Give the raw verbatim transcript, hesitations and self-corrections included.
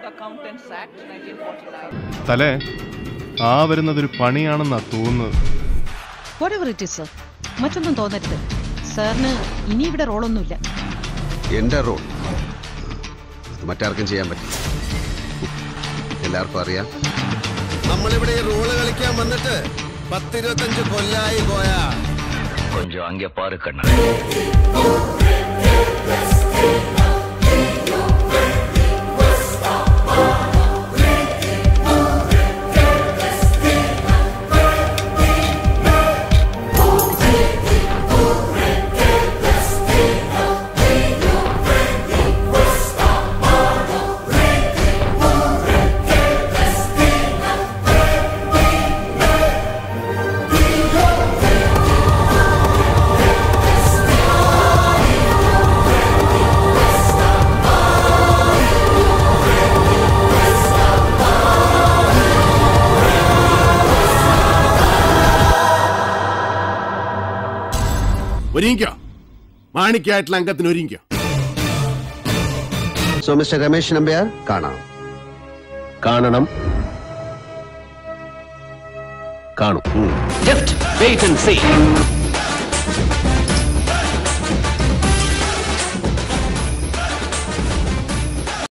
തലേ ആ വരുന്നതൊരു പണിയാണെന്നാ തോന്നുന്നത്. മറ്റൊന്നും തോന്നരുത് സാറിന്. ഇനി ഇവിടെ റോളൊന്നുമില്ല. എന്റെ റോൾ മറ്റാർക്കും ചെയ്യാൻ പറ്റും. എല്ലാവർക്കും അറിയാം. നമ്മളിവിടെ റോള് കളിക്കാൻ വന്നിട്ട് പത്തിരുപത്തഞ്ച് കൊല്ലായി പോയാ. കൊഞ്ചം അങ്ങ പാറ് കണ്ണ. ഒരുങ്ങിക്കോ, മാണിക്കായിട്ടുള്ള അംഗത്തിന് ഒരുങ്ങിക്കോ. സോ മിസ്റ്റർ രമേശ് നമ്പ്യാർ കാണാം. കാണണം, കാണും. Just wait and see.